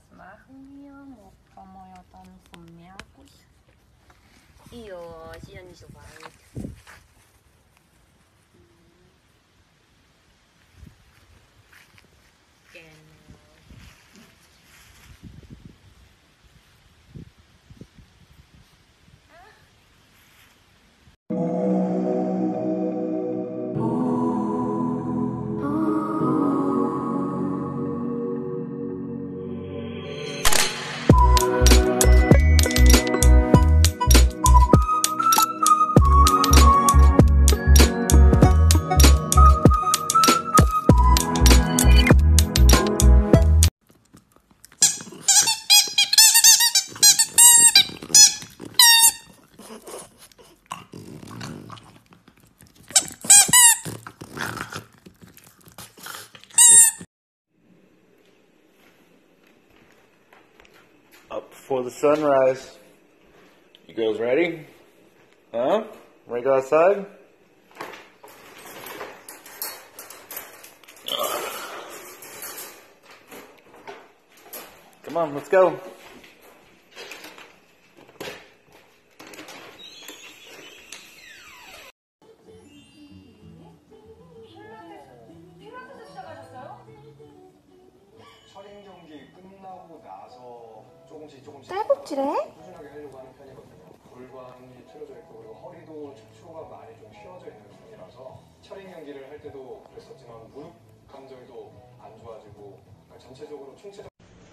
was machen wir? Wo kommen wir ja dann vom Merkus? Ja, ist ja nicht so weit. Genau. Up before the sunrise. You girls ready? Huh? Ready to go outside? Come on, let's go. 철인 경기 끝나고 나서 조금씩 딸꾹질해? 꾸준하게 하려고 하는 편이거든요. 골반이 틀어져 있고 그리고 허리도 척추가 많이 좀 휘어져 있는 편이라서 철인 경기를 할 때도 그랬었지만 무릎 관절도 안 좋아지고 전체적으로 총체적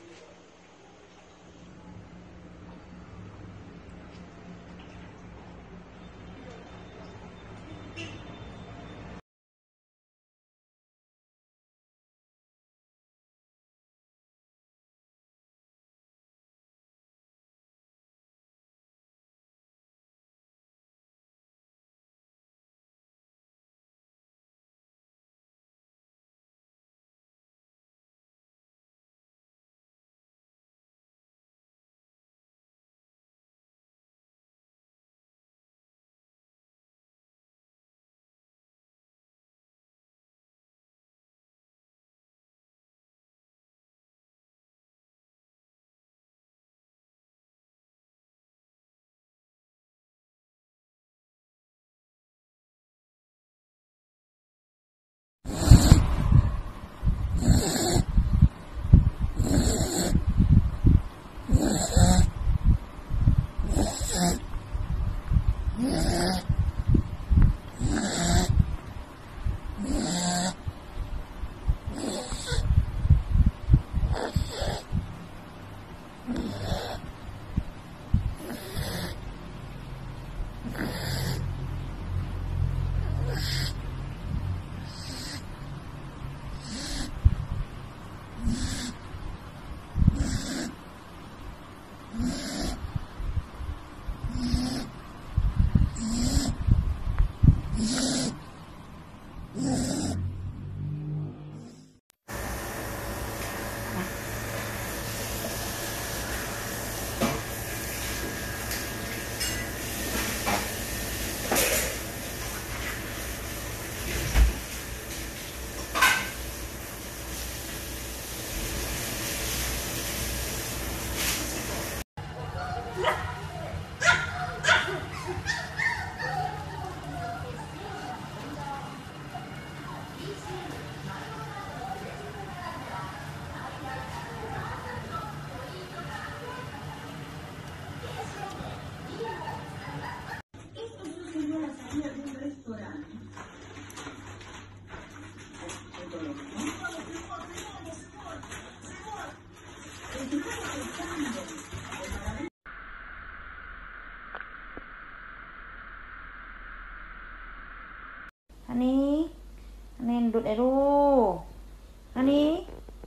Honey, ndụt này ru. Honey,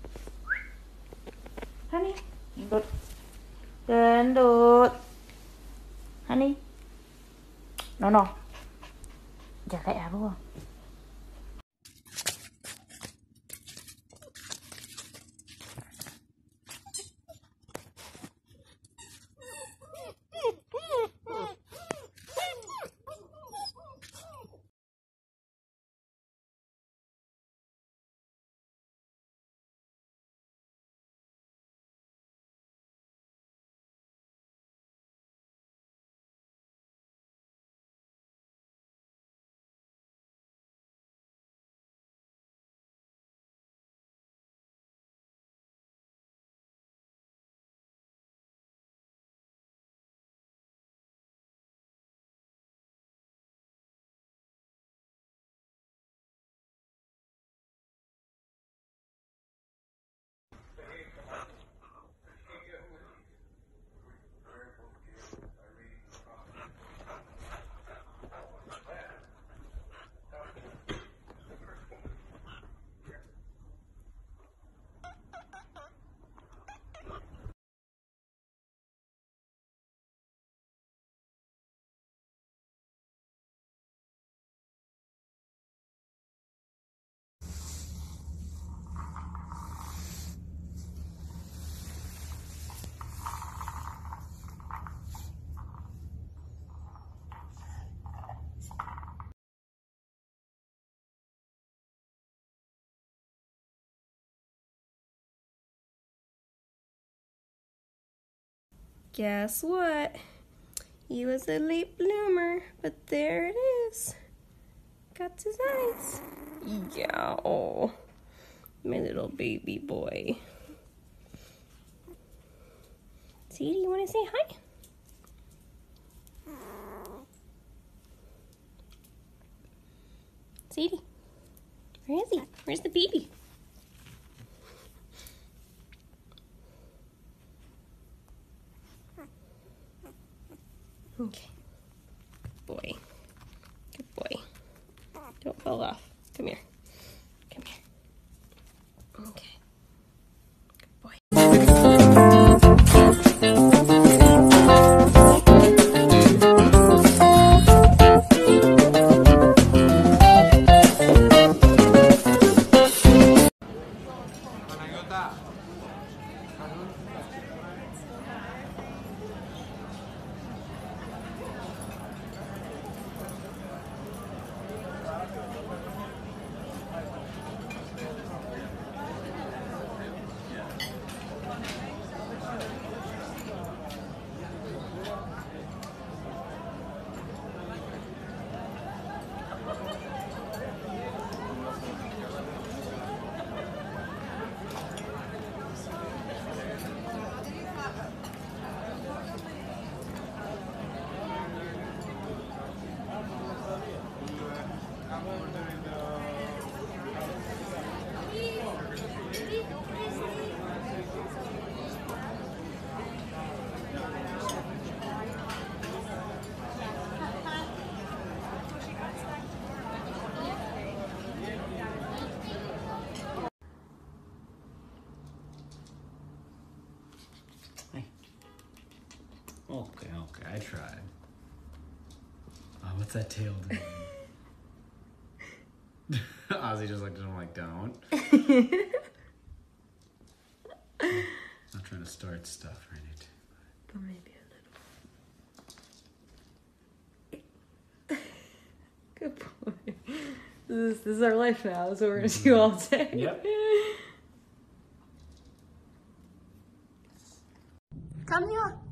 honey, ndụt, ndụt. Honey, no, jaga ru. Guess what? He was a late bloomer, but there it is. Got his eyes. Yeah, oh, my little baby boy. Sadie, you want to say hi? Sadie, where is he? Where's the baby? Okay. Good boy. Good boy. Don't fall off. Come here. Come here. Okay. Good boy. Okay, I tried. Oh, what's that tail doing? Ozzy just looked at him like, don't. Not trying to start stuff or anything. But maybe a little. Good boy. This is our life now, so we're gonna do all day. Yep. Come here.